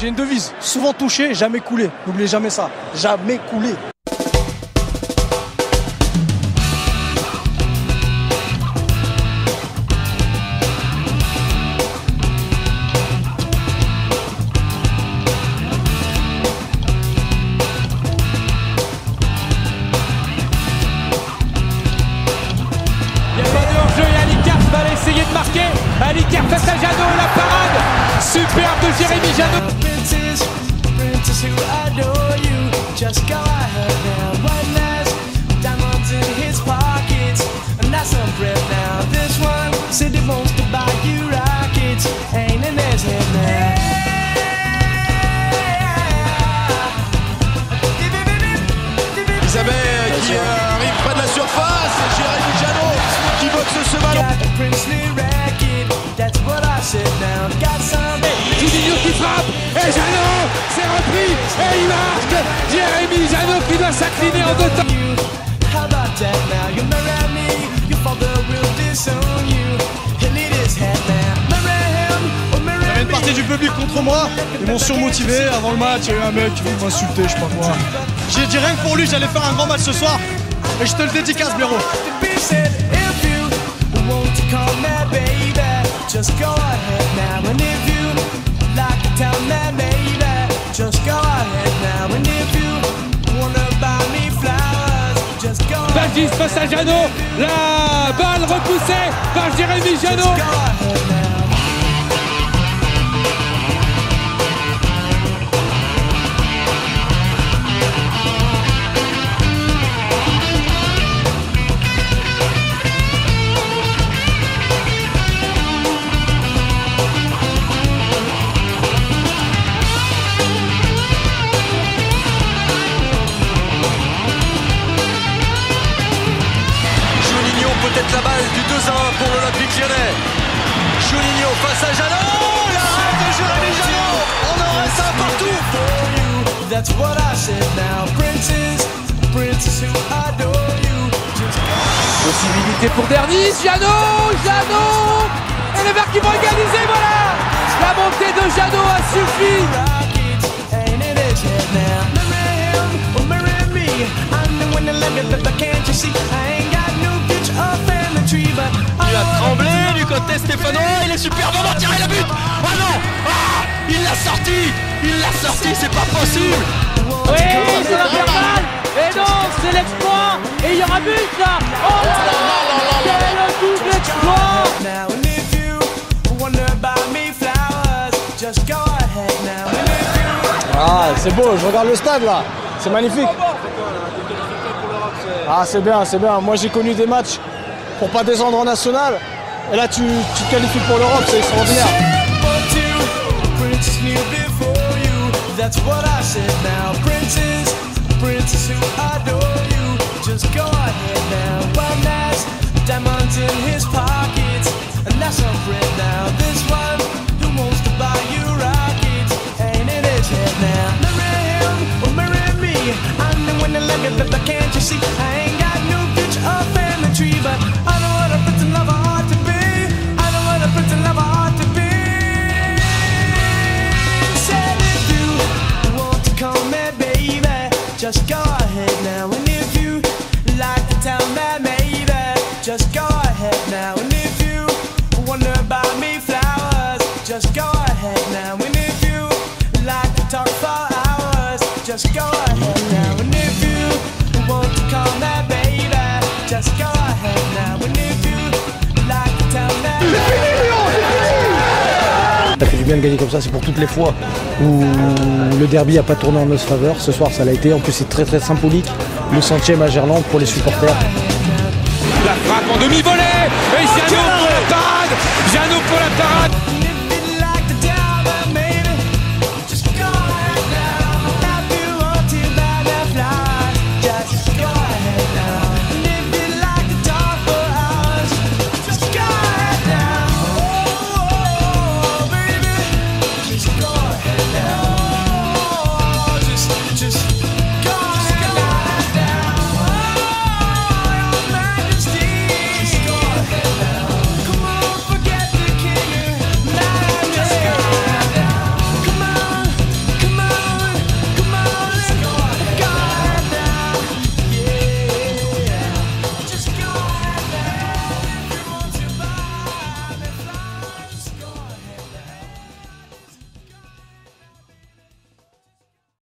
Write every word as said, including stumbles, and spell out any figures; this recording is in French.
J'ai une devise, souvent touché, jamais coulé. N'oubliez jamais ça, jamais coulé. Essayer de marquer, Alicard face à Jeannot, la parade superbe de Jérémy Jeannot. Isabelle qui euh, arrive près de la surface, Jérémy Jeannot qui boxe ce ballon. Juninho qui frappe, et Jeannot c'est repris, et il marque. Jérémy Jeannot qui doit s'incliner en deux temps. Il y avait une partie du public contre moi, ils m'ont surmotivé. Avant le match, il y a eu un mec qui veut m'insulter, je sais pas quoi. J'ai dit rien que pour lui, j'allais faire un grand match ce soir. Et je te le dédicace, Blaireau. Bagis face à Jeannot, la balle repoussée par Jérémy Jeannot. Peut-être la balle du deux un pour l'Olympique Lyonnais. Juninho face à Jeannot. La rate de Jérémy Jeannot. On aurait ça partout. Possibilité pour Dernis. Jeannot, Jeannot. Et les Verts qui vont égaliser, voilà. La montée de Jeannot a suffi. Il a tremblé du côté stéphanois, il est superbement tiré le but. Ah non, ah, il l'a sorti, il l'a sorti, c'est pas possible. Oui, c'est l'intervalle. Et non, c'est l'exploit. Et il y aura but là. Oh là là, quel double exploit. Ah, c'est beau, je regarde le stade là. C'est magnifique. Ah, c'est bien, c'est bien. Moi, j'ai connu des matchs pour pas descendre en national. Et là, tu, tu te qualifies pour l'Europe, c'est extraordinaire. Just go ahead now, and if you like to tell me, maybe just go ahead now, and if you wonder about me flowers, just go ahead now, and if you like to talk for hours, just go ahead now, and if you want to call me baby, just go ahead now, and if you like to tell me. Ça fait du bien de gagner comme ça, c'est pour toutes les fois où le derby n'a pas tourné en notre faveur. Ce soir, ça l'a été. En plus, c'est très très symbolique. Le centième à Gerland pour les supporters. La frappe en demi-volée. Et Jeannot pour la parade. Jeannot pour la parade.